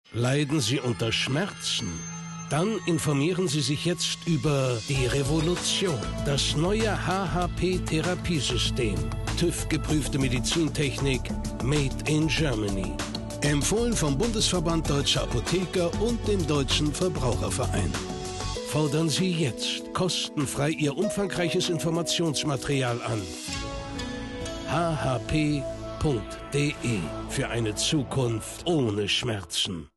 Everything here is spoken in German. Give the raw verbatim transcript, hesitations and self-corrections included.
Leiden Sie unter Schmerzen? Dann informieren Sie sich jetzt über die Revolution, das neue H H P-Therapiesystem. TÜV-geprüfte Medizintechnik made in Germany. Empfohlen vom Bundesverband Deutscher Apotheker und dem Deutschen Verbraucherverein. Fordern Sie jetzt kostenfrei Ihr umfangreiches Informationsmaterial an. h h p punkt d e für eine Zukunft ohne Schmerzen.